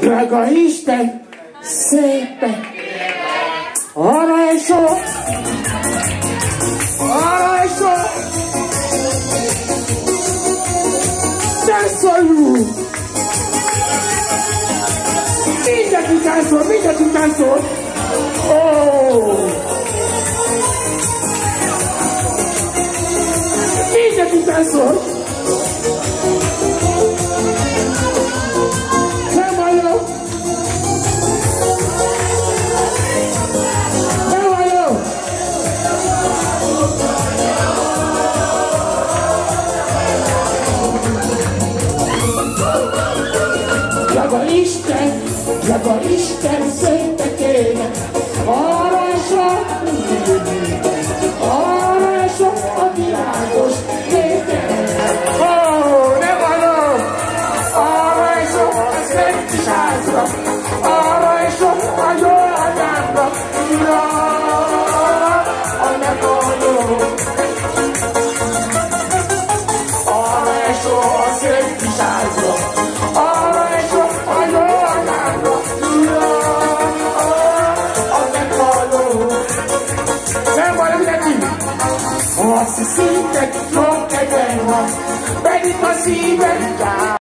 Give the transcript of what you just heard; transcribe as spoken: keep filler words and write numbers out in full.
Drága Isten, szépen, arra és sok, arra és sok, de szóljuk! Mindenki táncol, mindenki táncol! Oh! Mindenki táncol! Nem vagyok! Nem vagyok! Drága Isten, drága Isten szépen kéne, arra és sok, arra és sok a világos képen. Ó, ne vagyok! Arra és sok a szent kis házra, arra és sok a jó anyámra, a ne vagyok! Arra és sok a szent kis házra, arra és sok a jó anyámra, nem vagyok neki! Azt hiszitek, sok kedven van, pedig a szívem